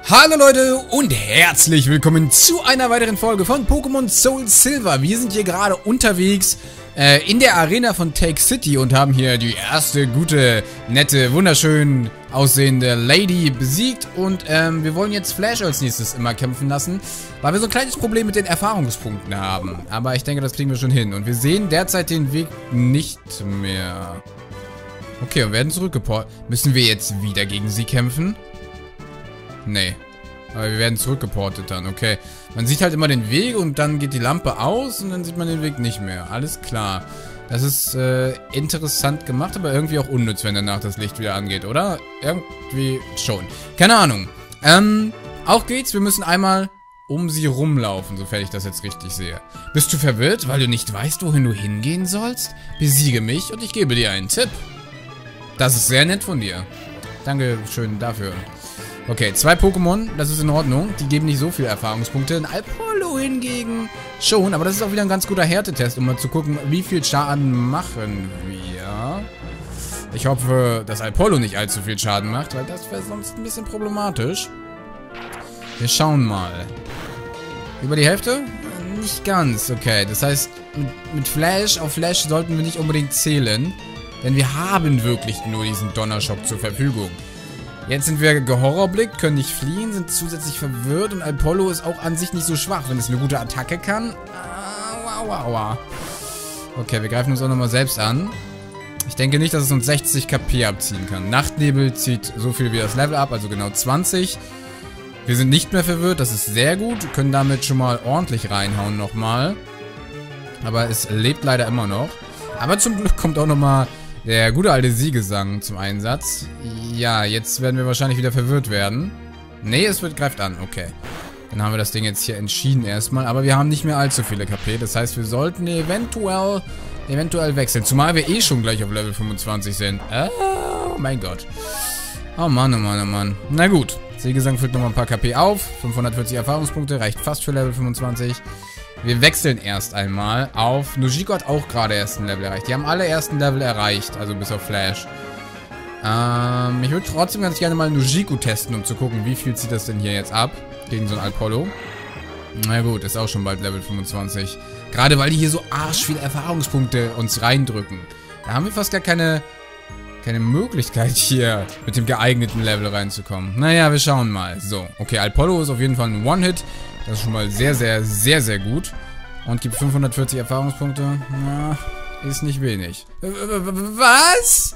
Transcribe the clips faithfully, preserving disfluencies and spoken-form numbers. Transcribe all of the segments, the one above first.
Hallo Leute und herzlich willkommen zu einer weiteren Folge von Pokémon Soul Silver. Wir sind hier gerade unterwegs äh, in der Arena von Take City und haben hier die erste gute, nette, wunderschön aussehende Lady besiegt. Und ähm, wir wollen jetzt Flash als nächstes immer kämpfen lassen, weil wir so ein kleines Problem mit den Erfahrungspunkten haben. Aber ich denke, das kriegen wir schon hin. Und wir sehen derzeit den Weg nicht mehr. Okay, und werden zurückgeportet. Müssen wir jetzt wieder gegen sie kämpfen? Nee. Aber wir werden zurückgeportet dann, okay. Man sieht halt immer den Weg und dann geht die Lampe aus und dann sieht man den Weg nicht mehr. Alles klar. Das ist äh, interessant gemacht, aber irgendwie auch unnütz, wenn danach das Licht wieder angeht, oder? Irgendwie schon. Keine Ahnung. Ähm, auch geht's. Wir müssen einmal um sie rumlaufen, sofern ich das jetzt richtig sehe. Bist du verwirrt, weil du nicht weißt, wohin du hingehen sollst? Besiege mich und ich gebe dir einen Tipp. Das ist sehr nett von dir. Dankeschön dafür. Okay, zwei Pokémon, das ist in Ordnung. Die geben nicht so viele Erfahrungspunkte. Ein Alpollo hingegen schon, aber das ist auch wieder ein ganz guter Härtetest, um mal zu gucken, wie viel Schaden machen wir. Ich hoffe, dass Alpollo nicht allzu viel Schaden macht, weil das wäre sonst ein bisschen problematisch. Wir schauen mal. Über die Hälfte? Nicht ganz, okay. Das heißt, mit, mit Flash auf Flash sollten wir nicht unbedingt zählen, denn wir haben wirklich nur diesen Donnerschock zur Verfügung. Jetzt sind wir gehorrorblickt, können nicht fliehen, sind zusätzlich verwirrt und Alpollo ist auch an sich nicht so schwach, wenn es eine gute Attacke kann. Aua, aua. Okay, wir greifen uns auch nochmal selbst an. Ich denke nicht, dass es uns sechzig KP abziehen kann. Nachtnebel zieht so viel wie das Level ab, also genau zwanzig. Wir sind nicht mehr verwirrt, das ist sehr gut. Können damit schon mal ordentlich reinhauen nochmal. Aber es lebt leider immer noch. Aber zum Glück kommt auch nochmal der gute alte Siegesang zum Einsatz. Ja, jetzt werden wir wahrscheinlich wieder verwirrt werden. Nee, es wird, greift an. Okay. Dann haben wir das Ding jetzt hier entschieden erstmal. Aber wir haben nicht mehr allzu viele KP. Das heißt, wir sollten eventuell, eventuell wechseln. Zumal wir eh schon gleich auf Level fünfundzwanzig sind. Oh mein Gott. Oh Mann, oh Mann, oh Mann. Na gut. Siegesang füllt nochmal ein paar KP auf. fünfhundertvierzig Erfahrungspunkte. Reicht fast für Level fünfundzwanzig. Wir wechseln erst einmal auf. Nojiko hat auch gerade ersten Level erreicht. Die haben alle ersten Level erreicht, also bis auf Flash. Ähm, ich würde trotzdem ganz gerne mal Nojiko testen, um zu gucken, wie viel zieht das denn hier jetzt ab gegen so ein Alpollo. Na gut, ist auch schon bald Level fünfundzwanzig. Gerade weil die hier so arsch viele Erfahrungspunkte uns reindrücken. Da haben wir fast gar keine, keine Möglichkeit hier mit dem geeigneten Level reinzukommen. Naja, wir schauen mal. So, okay, Alpollo ist auf jeden Fall ein One-Hit. Das ist schon mal sehr, sehr, sehr, sehr gut. Und gibt fünfhundertvierzig Erfahrungspunkte. Na, ist nicht wenig. Was?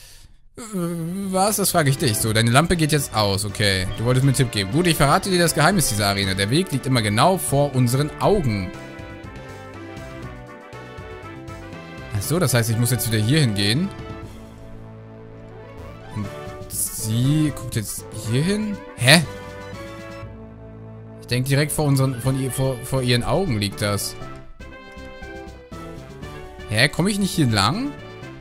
Was? Das frage ich dich. So, deine Lampe geht jetzt aus. Okay, du wolltest mir einen Tipp geben. Gut, ich verrate dir das Geheimnis dieser Arena. Der Weg liegt immer genau vor unseren Augen. Achso, das heißt, ich muss jetzt wieder hier hingehen. Und sie guckt jetzt hier hin? Hä? Ich denke, direkt vor unseren, von ihr, vor, vor ihren Augen liegt das. Hä? Komme ich nicht hier lang?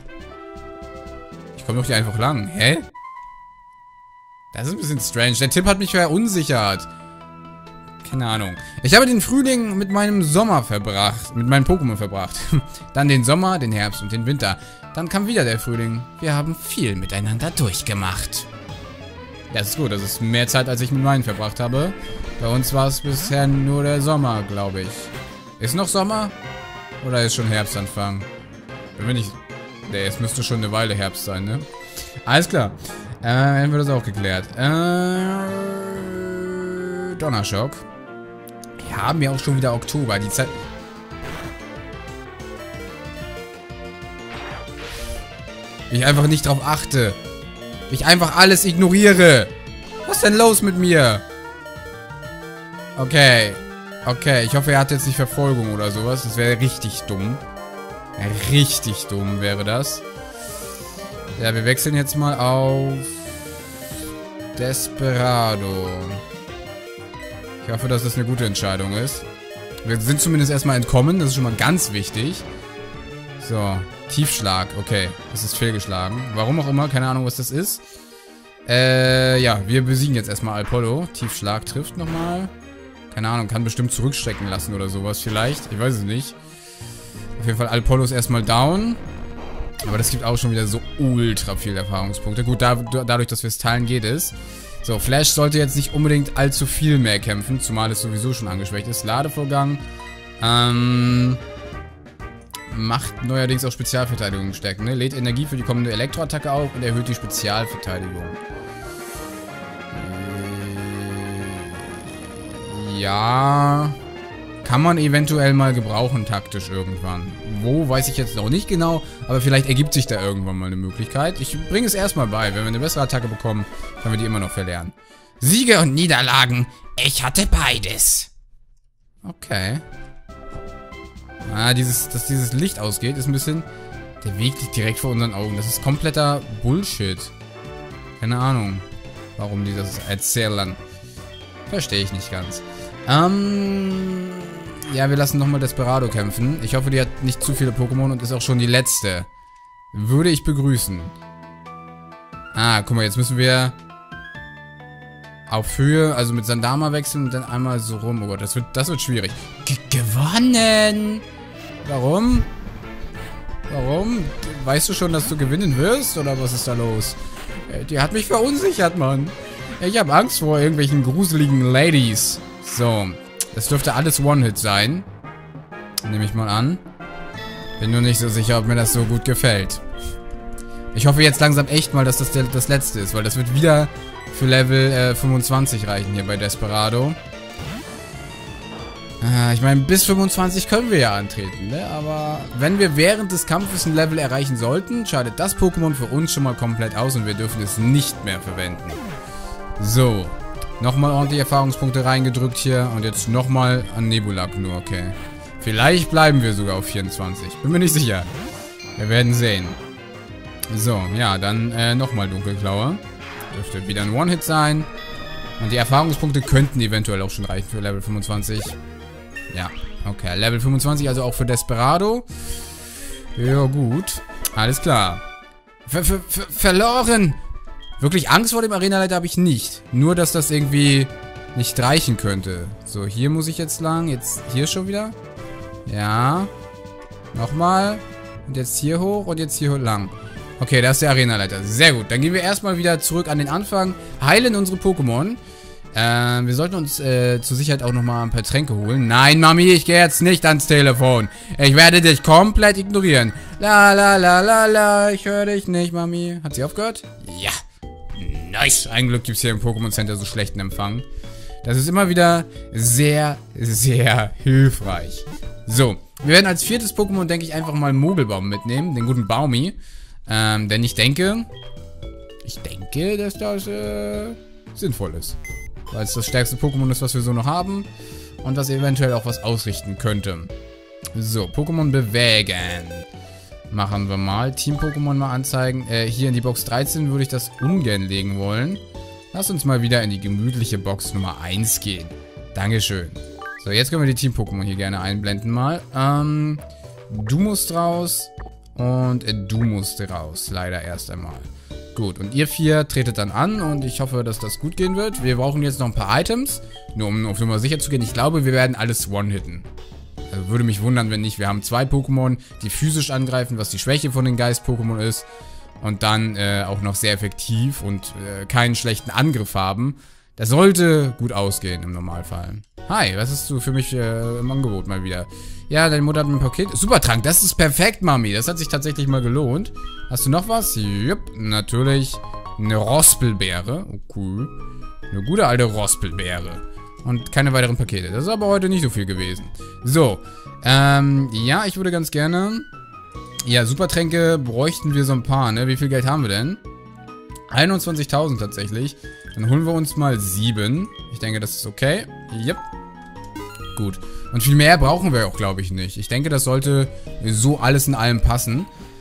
Ich komme doch hier einfach lang. Hä? Das ist ein bisschen strange. Der Tipp hat mich verunsichert. Keine Ahnung. Ich habe den Frühling mit meinem Sommer verbracht. Mit meinen Pokémon verbracht. Dann den Sommer, den Herbst und den Winter. Dann kam wieder der Frühling. Wir haben viel miteinander durchgemacht. Das ist gut. Das ist mehr Zeit, als ich mit meinen verbracht habe. Bei uns war es bisher nur der Sommer, glaube ich. Ist noch Sommer? Oder ist schon Herbstanfang? Bin ich... Nee, es müsste schon eine Weile Herbst sein, ne? Alles klar. Äh, haben wir das auch geklärt. Äh... Donnerschock. Wir haben ja auch schon wieder Oktober. Die Zeit... Wie ich einfach nicht drauf achte. Wie ich einfach alles ignoriere. Was ist denn los mit mir? Okay. Okay, ich hoffe, er hat jetzt nicht Verfolgung oder sowas. Das wäre richtig dumm. Ja, richtig dumm wäre das. Ja, wir wechseln jetzt mal auf Desperado. Ich hoffe, dass das eine gute Entscheidung ist. Wir sind zumindest erstmal entkommen. Das ist schon mal ganz wichtig. So, Tiefschlag. Okay, das ist fehlgeschlagen. Warum auch immer, keine Ahnung, was das ist. Äh, ja, wir besiegen jetzt erstmal Alpollo. Tiefschlag trifft nochmal. Keine Ahnung, kann bestimmt zurückschrecken lassen oder sowas vielleicht. Ich weiß es nicht. Auf jeden Fall, Alpollo ist erstmal down. Aber das gibt auch schon wieder so ultra viele Erfahrungspunkte. Gut, da, dadurch, dass wir es teilen, geht es. So, Flash sollte jetzt nicht unbedingt allzu viel mehr kämpfen, zumal es sowieso schon angeschwächt ist. Ladevorgang. Ähm... Macht neuerdings auch Spezialverteidigung stärken, ne? Lädt Energie für die kommende Elektroattacke auf und erhöht die Spezialverteidigung. Ja... Kann man eventuell mal gebrauchen, taktisch irgendwann. Wo, weiß ich jetzt noch nicht genau, aber vielleicht ergibt sich da irgendwann mal eine Möglichkeit. Ich bringe es erstmal bei. Wenn wir eine bessere Attacke bekommen, können wir die immer noch verlernen. Siege und Niederlagen. Ich hatte beides. Okay. Ah, dieses, dass dieses Licht ausgeht, ist ein bisschen... Der Weg liegt direkt vor unseren Augen. Das ist kompletter Bullshit. Keine Ahnung, warum die das erzählen. Verstehe ich nicht ganz. Ähm... Ja, wir lassen nochmal Desperado kämpfen. Ich hoffe, die hat nicht zu viele Pokémon und ist auch schon die letzte. Würde ich begrüßen. Ah, guck mal, jetzt müssen wir auf Höhe, also mit Sandama wechseln und dann einmal so rum. Oh Gott, das wird, das wird schwierig. G gewonnen! Warum? Warum? Weißt du schon, dass du gewinnen wirst? Oder was ist da los? Die hat mich verunsichert, Mann. Ich habe Angst vor irgendwelchen gruseligen Ladies. So. Das dürfte alles One-Hit sein. Nehme ich mal an. Bin nur nicht so sicher, ob mir das so gut gefällt. Ich hoffe jetzt langsam echt mal, dass das der, das letzte ist, weil das wird wieder für Level äh, fünfundzwanzig reichen hier bei Desperado. Äh, ich meine, bis fünfundzwanzig können wir ja antreten, ne? Aber wenn wir während des Kampfes ein Level erreichen sollten, scheidet das Pokémon für uns schon mal komplett aus und wir dürfen es nicht mehr verwenden. So. Nochmal ordentlich Erfahrungspunkte reingedrückt hier. Und jetzt nochmal an Nebulak nur, okay. Vielleicht bleiben wir sogar auf vierundzwanzig. Bin mir nicht sicher. Wir werden sehen. So, ja, dann äh, nochmal Dunkelklaue. Dürfte wieder ein One-Hit sein. Und die Erfahrungspunkte könnten eventuell auch schon reichen für Level fünfundzwanzig. Ja, okay. Level fünfundzwanzig, also auch für Desperado. Ja, gut. Alles klar. Ver ver ver verloren! Wirklich Angst vor dem Arenaleiter habe ich nicht. Nur, dass das irgendwie nicht reichen könnte. So, hier muss ich jetzt lang. Jetzt hier schon wieder. Ja. Nochmal. Und jetzt hier hoch und jetzt hier lang. Okay, da ist der Arenaleiter. Sehr gut. Dann gehen wir erstmal wieder zurück an den Anfang. Heilen unsere Pokémon. Ähm, wir sollten uns äh, zur Sicherheit auch nochmal ein paar Tränke holen. Nein, Mami, ich gehe jetzt nicht ans Telefon. Ich werde dich komplett ignorieren. La, la, la, la, la. Ich höre dich nicht, Mami. Hat sie aufgehört? Ja. Nice. Ein Glück gibt es hier im Pokémon Center so schlechten Empfang. Das ist immer wieder sehr, sehr hilfreich. So. Wir werden als viertes Pokémon, denke ich, einfach mal Mogelbaum mitnehmen. Den guten Baumi. Ähm, denn ich denke... Ich denke, dass das äh, sinnvoll ist. Weil es das stärkste Pokémon ist, was wir so noch haben. Und was eventuell auch was ausrichten könnte. So, Pokémon bewegen. Machen wir mal. Team-Pokémon mal anzeigen. Äh, hier in die Box dreizehn würde ich das ungern legen wollen. Lass uns mal wieder in die gemütliche Box Nummer eins gehen. Dankeschön. So, jetzt können wir die Team-Pokémon hier gerne einblenden mal. Ähm, du musst raus. Und äh, du musst raus. Leider erst einmal. Gut, und ihr vier tretet dann an und ich hoffe, dass das gut gehen wird. Wir brauchen jetzt noch ein paar Items, nur um auf Nummer sicher zu gehen. Ich glaube, wir werden alles One-Hitten. Also würde mich wundern, wenn nicht. Wir haben zwei Pokémon, die physisch angreifen, was die Schwäche von den Geist-Pokémon ist. Und dann äh, auch noch sehr effektiv und äh, keinen schlechten Angriff haben. Das sollte gut ausgehen im Normalfall. Hi, was hast du für mich äh, im Angebot mal wieder? Ja, deine Mutter hat mir ein Paket. Supertrank, das ist perfekt, Mami. Das hat sich tatsächlich mal gelohnt. Hast du noch was? Jupp, natürlich. Eine Rospelbeere. Okay. Eine gute alte Rospelbeere. Und keine weiteren Pakete. Das ist aber heute nicht so viel gewesen. So. Ähm, ja, ich würde ganz gerne... Ja, Supertränke bräuchten wir so ein paar, ne? Wie viel Geld haben wir denn? einundzwanzigtausend tatsächlich. Dann holen wir uns mal sieben. Ich denke, das ist okay. Yep. Gut. Und viel mehr brauchen wir auch, glaube ich, nicht. Ich denke, das sollte so alles in allem passen.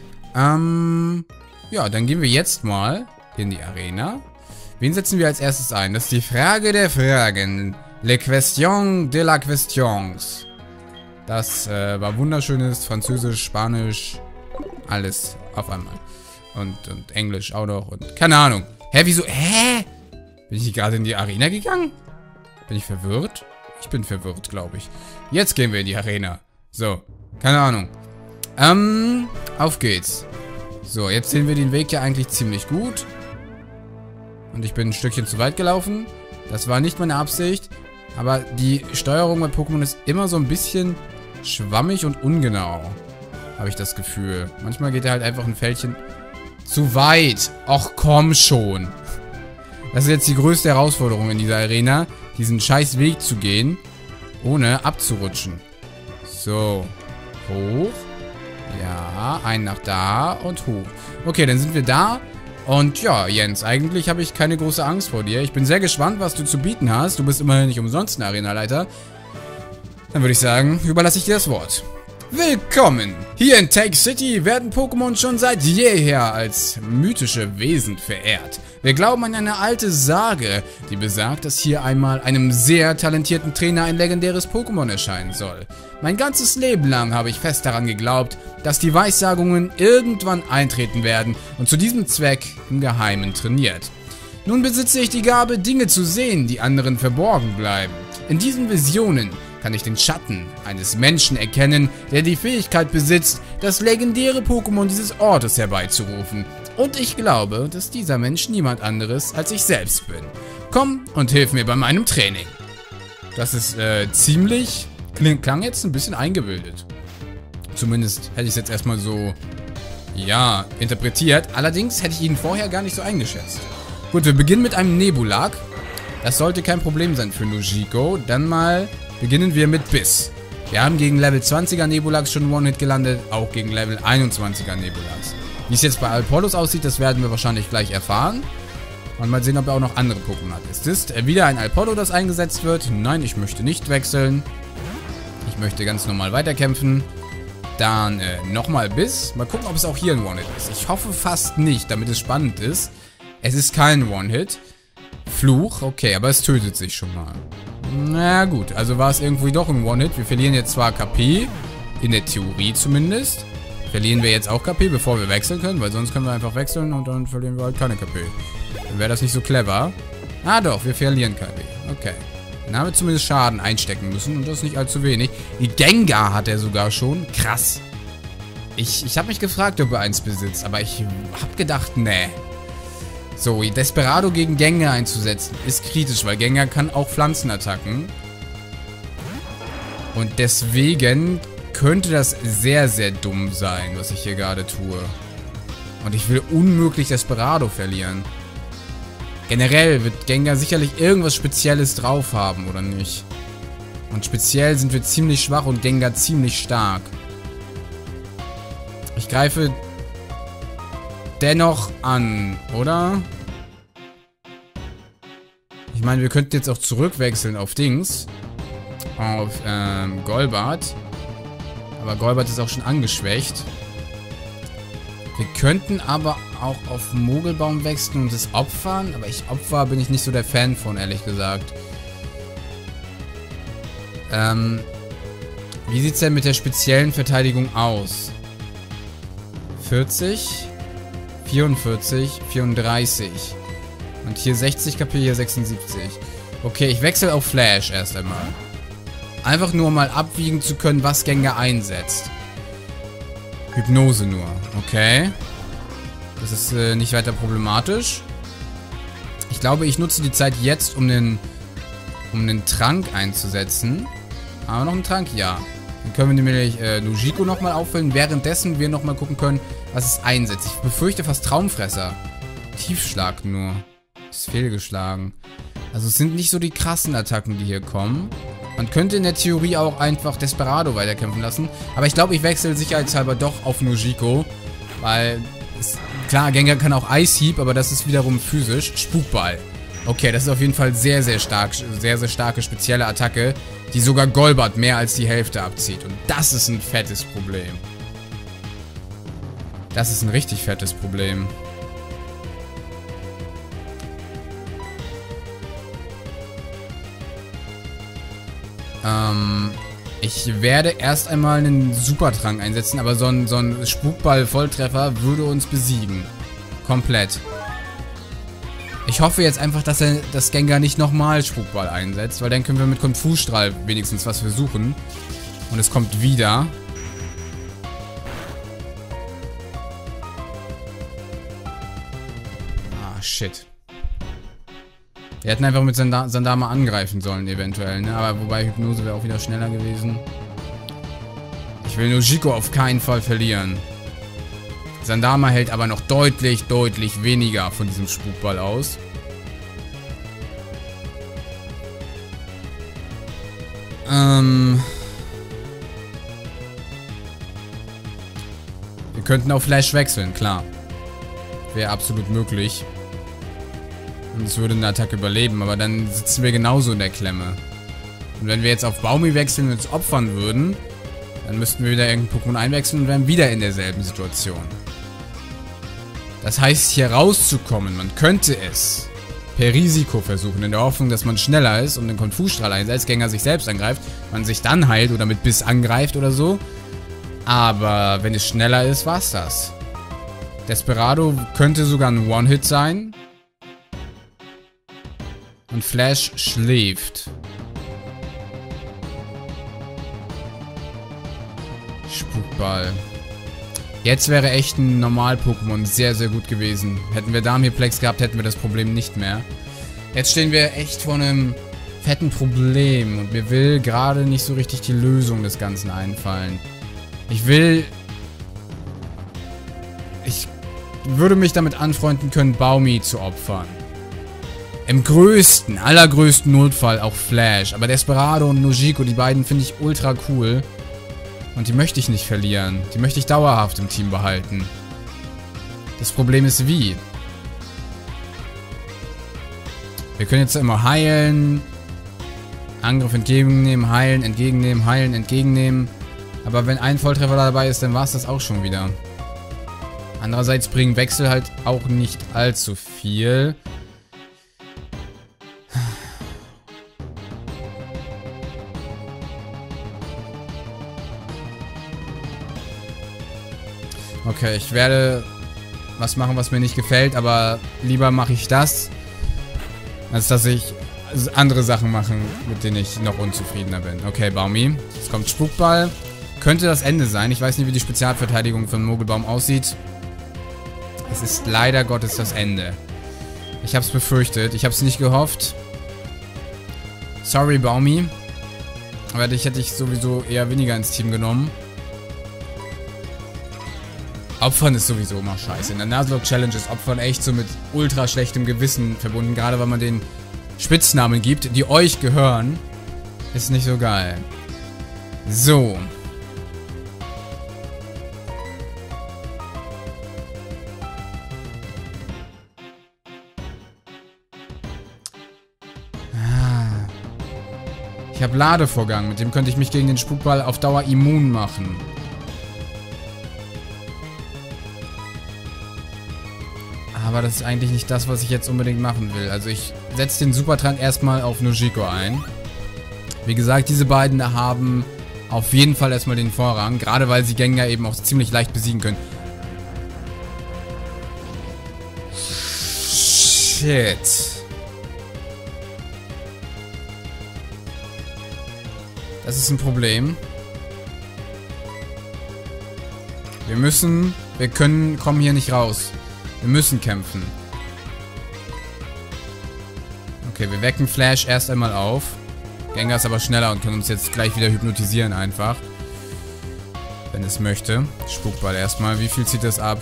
Ähm, ja, dann gehen wir jetzt mal in die Arena. Wen setzen wir als erstes ein? Das ist die Frage der Fragen. Le question de la questions. Das äh, war wunderschönes Französisch, Spanisch, alles auf einmal. Und, und Englisch auch noch und keine Ahnung. Hä, wieso? Hä? Bin ich gerade in die Arena gegangen? Bin ich verwirrt? Ich bin verwirrt, glaube ich. Jetzt gehen wir in die Arena. So, keine Ahnung. Ähm, auf geht's. So, jetzt sehen wir den Weg ja eigentlich ziemlich gut. Und ich bin ein Stückchen zu weit gelaufen. Das war nicht meine Absicht. Aber die Steuerung bei Pokémon ist immer so ein bisschen schwammig und ungenau. Habe ich das Gefühl. Manchmal geht er halt einfach ein Fältchen zu weit. Och, komm schon. Das ist jetzt die größte Herausforderung in dieser Arena. Diesen scheiß Weg zu gehen, ohne abzurutschen. So. Hoch. Ja, ein nach da und hoch. Okay, dann sind wir da. Und ja, Jens, eigentlich habe ich keine große Angst vor dir. Ich bin sehr gespannt, was du zu bieten hast. Du bist immerhin nicht umsonst ein Arenaleiter. Dann würde ich sagen, überlasse ich dir das Wort. Willkommen! Hier in Take City werden Pokémon schon seit jeher als mythische Wesen verehrt. Wir glauben an eine alte Sage, die besagt, dass hier einmal einem sehr talentierten Trainer ein legendäres Pokémon erscheinen soll. Mein ganzes Leben lang habe ich fest daran geglaubt, dass die Weissagungen irgendwann eintreten werden und zu diesem Zweck im Geheimen trainiert. Nun besitze ich die Gabe, Dinge zu sehen, die anderen verborgen bleiben. In diesen Visionen kann ich den Schatten eines Menschen erkennen, der die Fähigkeit besitzt, das legendäre Pokémon dieses Ortes herbeizurufen. Und ich glaube, dass dieser Mensch niemand anderes als ich selbst bin. Komm und hilf mir bei meinem Training. Das ist äh, ziemlich... Kling, klang jetzt ein bisschen eingebildet. Zumindest hätte ich es jetzt erstmal so... ja, interpretiert. Allerdings hätte ich ihn vorher gar nicht so eingeschätzt. Gut, wir beginnen mit einem Nebulag. Das sollte kein Problem sein für Nojiko. Dann mal... beginnen wir mit Biss. Wir haben gegen Level zwanziger Nebulax schon One-Hit gelandet, auch gegen Level einundzwanziger Nebulax. Wie es jetzt bei Alpolos aussieht, das werden wir wahrscheinlich gleich erfahren. Und mal sehen, ob er auch noch andere Pokémon hat. Ist es wieder ein Alpolo, das eingesetzt wird? Nein, ich möchte nicht wechseln. Ich möchte ganz normal weiterkämpfen. Dann äh, nochmal Biss. Mal gucken, ob es auch hier ein One-Hit ist. Ich hoffe fast nicht, damit es spannend ist. Es ist kein One-Hit. Fluch, okay, aber es tötet sich schon mal. Na gut, also war es irgendwie doch ein One-Hit. Wir verlieren jetzt zwar K P, in der Theorie zumindest. Verlieren wir jetzt auch K P, bevor wir wechseln können, weil sonst können wir einfach wechseln und dann verlieren wir halt keine K P. Dann wäre das nicht so clever. Ah doch, wir verlieren K P. Okay. Dann haben wir zumindest Schaden einstecken müssen und das ist nicht allzu wenig. Die Gengar hat er sogar schon. Krass. Ich, ich habe mich gefragt, ob er eins besitzt, aber ich habe gedacht, nee. So, Desperado gegen Gengar einzusetzen ist kritisch, weil Gengar kann auch Pflanzenattacken. Und deswegen könnte das sehr, sehr dumm sein, was ich hier gerade tue. Und ich will unmöglich Desperado verlieren. Generell wird Gengar sicherlich irgendwas Spezielles drauf haben, oder nicht? Und speziell sind wir ziemlich schwach und Gengar ziemlich stark. Ich greife... dennoch an, oder? Ich meine, wir könnten jetzt auch zurückwechseln auf Dings. Auf ähm, Golbat. Aber Golbat ist auch schon angeschwächt. Wir könnten aber auch auf Mogelbaum wechseln und es opfern. Aber ich opfer bin ich nicht so der Fan von, ehrlich gesagt. Ähm, wie sieht es denn mit der speziellen Verteidigung aus? vierzig... vierundvierzig, vierunddreißig. Und hier sechzig K P, hier sechsundsiebzig. Okay, ich wechsle auf Flash erst einmal. Einfach nur mal abwiegen zu können, was Gengar einsetzt. Hypnose nur. Okay. Das ist äh, nicht weiter problematisch. Ich glaube, ich nutze die Zeit jetzt, um den, um den Trank einzusetzen. Aber noch einen Trank? Ja. Dann können wir nämlich äh, Nojiko nochmal auffüllen, währenddessen wir nochmal gucken können, was es einsetzt. Ich befürchte fast Traumfresser. Tiefschlag nur. Ist fehlgeschlagen. Also es sind nicht so die krassen Attacken, die hier kommen. Man könnte in der Theorie auch einfach Desperado weiterkämpfen lassen. Aber ich glaube, ich wechsle sicherheitshalber doch auf Nojiko. Weil, es, klar, Gengar kann auch Ice Heap, aber das ist wiederum physisch. Spukball. Okay, das ist auf jeden Fall sehr, sehr stark. Sehr, sehr starke spezielle Attacke, die sogar Golbat mehr als die Hälfte abzieht. Und das ist ein fettes Problem. Das ist ein richtig fettes Problem. Ähm, ich werde erst einmal einen Supertrank einsetzen, aber so ein, so ein Spukball-Volltreffer würde uns besiegen. Komplett. Ich hoffe jetzt einfach, dass er das Gengar nicht nochmal Spukball einsetzt, weil dann können wir mit Konfusstrahl wenigstens was versuchen. Und es kommt wieder. Ah, shit. Wir hätten einfach mit Sanda Sandama angreifen sollen, eventuell, ne? Aber wobei Hypnose wäre auch wieder schneller gewesen. Ich will Nojiko auf keinen Fall verlieren. Sandama hält aber noch deutlich, deutlich weniger von diesem Spukball aus. Ähm... Wir könnten auf Flash wechseln, klar. Wäre absolut möglich. Und es würde eine Attacke überleben, aber dann sitzen wir genauso in der Klemme. Und wenn wir jetzt auf Baumi wechseln und uns opfern würden, dann müssten wir wieder irgendein Pokémon einwechseln und wären wieder in derselben Situation. Das heißt, hier rauszukommen, man könnte es per Risiko versuchen, in der Hoffnung, dass man schneller ist und den Konfusstrahl einsetzt, Gengar sich selbst angreift, man sich dann heilt oder mit Biss angreift oder so. Aber wenn es schneller ist, war's das. Desperado könnte sogar ein One-Hit sein. Und Flash schläft. Spukball. Jetzt wäre echt ein Normal-Pokémon sehr, sehr gut gewesen. Hätten wir Darmhirplex gehabt, hätten wir das Problem nicht mehr. Jetzt stehen wir echt vor einem fetten Problem. Und mir will gerade nicht so richtig die Lösung des Ganzen einfallen. Ich will... Ich würde mich damit anfreunden können, Baumi zu opfern. Im größten, allergrößten Notfall auch Flash. Aber Desperado und Nojiko, die beiden finde ich ultra cool. Und die möchte ich nicht verlieren. Die möchte ich dauerhaft im Team behalten. Das Problem ist wie. Wir können jetzt immer heilen. Angriff entgegennehmen, heilen, entgegennehmen, heilen, entgegennehmen. Aber wenn ein Volltreffer dabei ist, dann war es das auch schon wieder. Andererseits bringen Wechsel halt auch nicht allzu viel. Okay, ich werde was machen, was mir nicht gefällt, aber lieber mache ich das, als dass ich andere Sachen mache, mit denen ich noch unzufriedener bin. Okay, Baumi. Jetzt kommt Spukball. Könnte das Ende sein. Ich weiß nicht, wie die Spezialverteidigung von Mogelbaum aussieht. Es ist leider Gottes das Ende. Ich habe es befürchtet. Ich habe es nicht gehofft. Sorry, Baumi. Aber dich hätte ich sowieso eher weniger ins Team genommen. Opfern ist sowieso immer scheiße. In der Nuzlocke-Challenge ist Opfern echt so mit ultra schlechtem Gewissen verbunden. Gerade weil man den Spitznamen gibt, die euch gehören. Ist nicht so geil. So. Ah. Ich habe Ladevorgang. Mit dem könnte ich mich gegen den Spukball auf Dauer immun machen. Aber das ist eigentlich nicht das, was ich jetzt unbedingt machen will. Also ich setze den Supertrank erstmal auf Nojiko ein. Wie gesagt, diese beiden haben auf jeden Fall erstmal den Vorrang. Gerade weil sie Gengar eben auch ziemlich leicht besiegen können. Shit. Das ist ein Problem. Wir müssen... Wir können... kommen hier nicht raus. Wir müssen kämpfen. Okay, wir wecken Flash erst einmal auf. Gengar ist aber schneller und kann uns jetzt gleich wieder hypnotisieren einfach. Wenn es möchte. Spukball erstmal. Wie viel zieht das ab?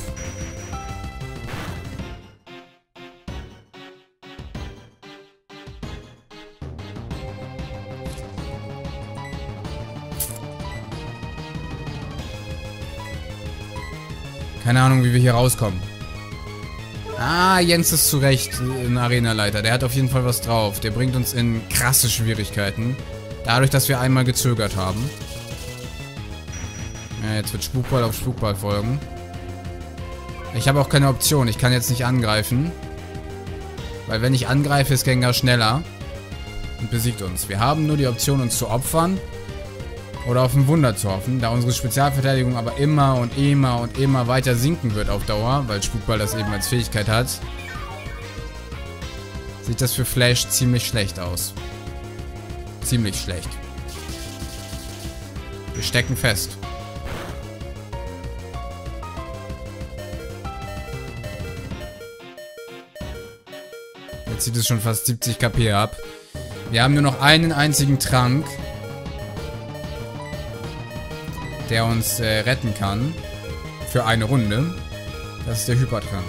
Keine Ahnung, wie wir hier rauskommen. Ah, Jens ist zu Recht ein Arenaleiter. Der hat auf jeden Fall was drauf. Der bringt uns in krasse Schwierigkeiten. Dadurch, dass wir einmal gezögert haben. Ja, jetzt wird Spukball auf Spukball folgen. Ich habe auch keine Option. Ich kann jetzt nicht angreifen. Weil wenn ich angreife, ist Gengar schneller. Und besiegt uns. Wir haben nur die Option, uns zu opfern. Oder auf ein Wunder zu hoffen, da unsere Spezialverteidigung aber immer und immer und immer weiter sinken wird auf Dauer, weil Spukball das eben als Fähigkeit hat, sieht das für Flash ziemlich schlecht aus. Ziemlich schlecht. Wir stecken fest. Jetzt zieht es schon fast siebzig KP ab. Wir haben nur noch einen einzigen Trank, der uns äh, retten kann. Für eine Runde. Das ist der Hypertrank.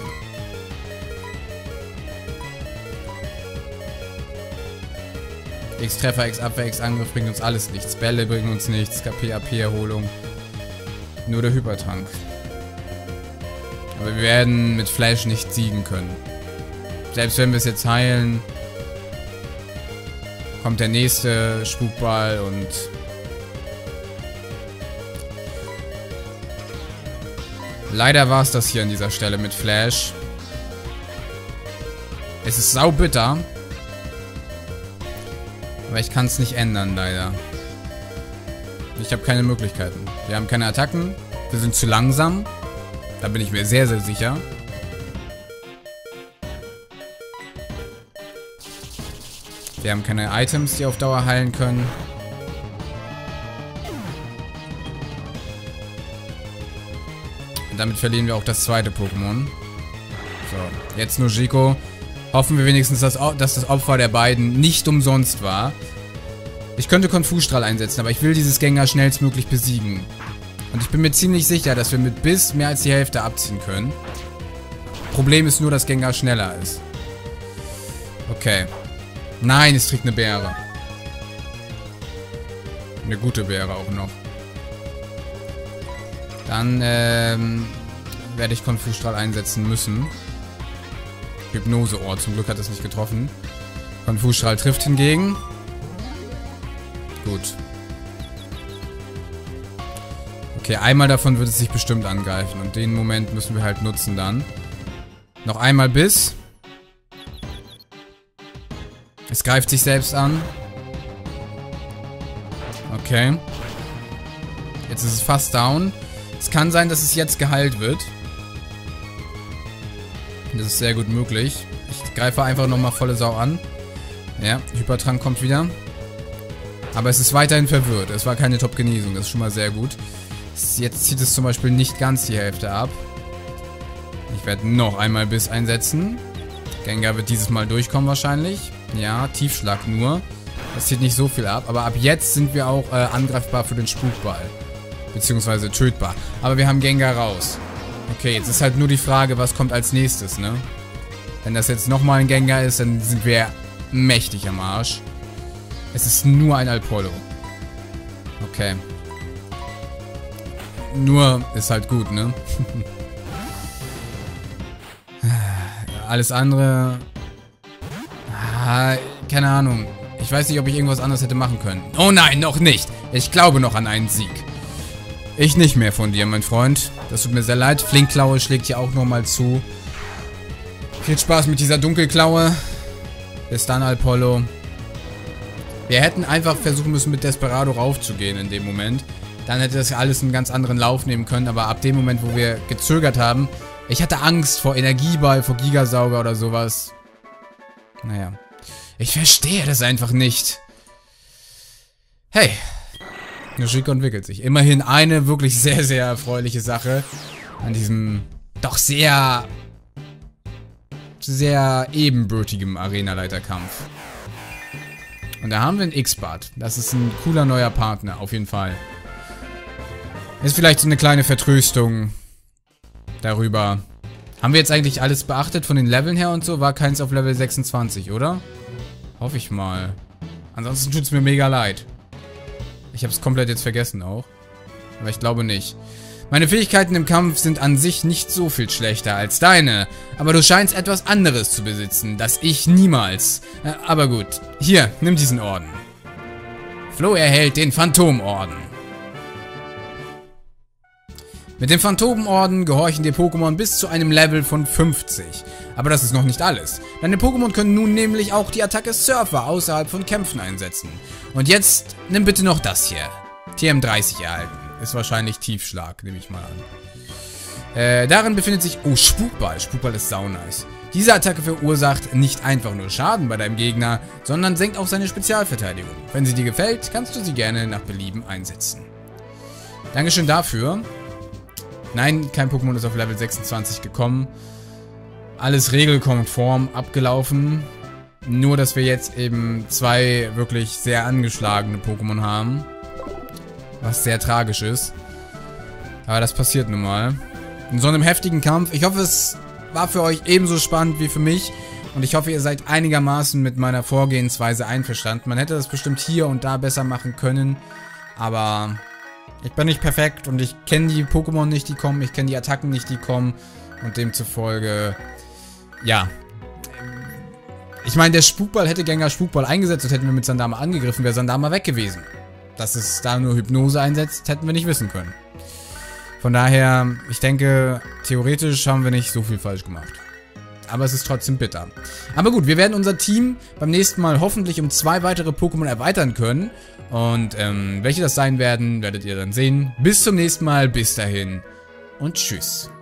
X-Treffer, X-Abwehr, X-Angriff bringt uns alles nichts. Bälle bringen uns nichts. K P, A P-Erholung. Nur der Hypertrank. Aber wir werden mit Flash nicht siegen können. Selbst wenn wir es jetzt heilen, kommt der nächste Spukball und leider war es das hier an dieser Stelle mit Flash. Es ist saubitter. Aber ich kann es nicht ändern, leider. Ich habe keine Möglichkeiten. Wir haben keine Attacken. Wir sind zu langsam. Da bin ich mir sehr, sehr sicher. Wir haben keine Items, die auf Dauer heilen können. Und damit verlieren wir auch das zweite Pokémon. So, jetzt nur Chico. Hoffen wir wenigstens, dass, dass das Opfer der beiden nicht umsonst war. Ich könnte Konfusstrahl einsetzen, aber ich will dieses Gengar schnellstmöglich besiegen. Und ich bin mir ziemlich sicher, dass wir mit Biss mehr als die Hälfte abziehen können. Problem ist nur, dass Gengar schneller ist. Okay. Nein, es trägt eine Beere. Eine gute Beere auch noch. Dann ähm, werde ich Konfusstrahl einsetzen müssen. Hypnoseohr, zum Glück hat es nicht getroffen. Konfusstrahl trifft hingegen. Gut. Okay, einmal davon wird es sich bestimmt angreifen. Und den Moment müssen wir halt nutzen dann. Noch einmal Biss. Es greift sich selbst an. Okay. Jetzt ist es fast down. Es kann sein, dass es jetzt geheilt wird. Das ist sehr gut möglich. Ich greife einfach nochmal volle Sau an. Ja, Hypertrank kommt wieder. Aber es ist weiterhin verwirrt. Es war keine Top-Genesung. Das ist schon mal sehr gut. Jetzt zieht es zum Beispiel nicht ganz die Hälfte ab. Ich werde noch einmal Biss einsetzen. Gengar wird dieses Mal durchkommen wahrscheinlich. Ja, Tiefschlag nur. Das zieht nicht so viel ab. Aber ab jetzt sind wir auch äh, angreifbar für den Spukball. Beziehungsweise tötbar. Aber wir haben Gengar raus. Okay, jetzt ist halt nur die Frage, was kommt als nächstes, ne? Wenn das jetzt nochmal ein Gengar ist, dann sind wir mächtig am Arsch. Es ist nur ein Alpollo. Okay. Nur ist halt gut, ne? Alles andere... Ah, keine Ahnung. Ich weiß nicht, ob ich irgendwas anderes hätte machen können. Oh nein, noch nicht. Ich glaube noch an einen Sieg. Ich nicht mehr von dir, mein Freund. Das tut mir sehr leid. Flinkklaue schlägt hier auch nochmal zu. Viel Spaß mit dieser Dunkelklaue. Bis dann, Alpollo. Wir hätten einfach versuchen müssen, mit Desperado raufzugehen in dem Moment. Dann hätte das alles einen ganz anderen Lauf nehmen können. Aber ab dem Moment, wo wir gezögert haben... Ich hatte Angst vor Energieball, vor Gigasauger oder sowas. Naja. Ich verstehe das einfach nicht. Hey. Yoshiko entwickelt sich. Immerhin eine wirklich sehr, sehr erfreuliche Sache an diesem doch sehr, sehr ebenbürtigem Arenaleiterkampf. Und da haben wir einen X-Bart. Das ist ein cooler neuer Partner, auf jeden Fall. Ist vielleicht so eine kleine Vertröstung darüber. Haben wir jetzt eigentlich alles beachtet von den Leveln her und so? War keins auf Level sechsundzwanzig, oder? Hoffe ich mal. Ansonsten tut es mir mega leid. Ich habe es komplett jetzt vergessen auch. Aber ich glaube nicht. Meine Fähigkeiten im Kampf sind an sich nicht so viel schlechter als deine. Aber du scheinst etwas anderes zu besitzen, das ich niemals. Äh, aber gut. Hier, nimm diesen Orden. Flo erhält den Phantomorden. Mit dem Phantomorden gehorchen dir Pokémon bis zu einem Level von fünfzig. Aber das ist noch nicht alles. Deine Pokémon können nun nämlich auch die Attacke Surfer außerhalb von Kämpfen einsetzen. Und jetzt nimm bitte noch das hier. T M dreißig erhalten. Ist wahrscheinlich Tiefschlag, nehme ich mal an. Äh, darin befindet sich... Oh, Spukball. Spukball ist saunice. Diese Attacke verursacht nicht einfach nur Schaden bei deinem Gegner, sondern senkt auch seine Spezialverteidigung. Wenn sie dir gefällt, kannst du sie gerne nach Belieben einsetzen. Dankeschön dafür. Nein, kein Pokémon ist auf Level sechsundzwanzig gekommen. Alles regelkonform abgelaufen. Nur, dass wir jetzt eben zwei wirklich sehr angeschlagene Pokémon haben. Was sehr tragisch ist. Aber das passiert nun mal. In so einem heftigen Kampf. Ich hoffe, es war für euch ebenso spannend wie für mich. Und ich hoffe, ihr seid einigermaßen mit meiner Vorgehensweise einverstanden. Man hätte das bestimmt hier und da besser machen können. Aber ich bin nicht perfekt und ich kenne die Pokémon nicht, die kommen. Ich kenne die Attacken nicht, die kommen. Und demzufolge, ja. Ich meine, der Spukball hätte Gengar Spukball eingesetzt und hätten wir mit Sandama angegriffen, wäre Sandama weg gewesen. Dass es da nur Hypnose einsetzt, hätten wir nicht wissen können. Von daher, ich denke, theoretisch haben wir nicht so viel falsch gemacht. Aber es ist trotzdem bitter. Aber gut, wir werden unser Team beim nächsten Mal hoffentlich um zwei weitere Pokémon erweitern können. Und ähm, welche das sein werden, werdet ihr dann sehen. Bis zum nächsten Mal, bis dahin und tschüss.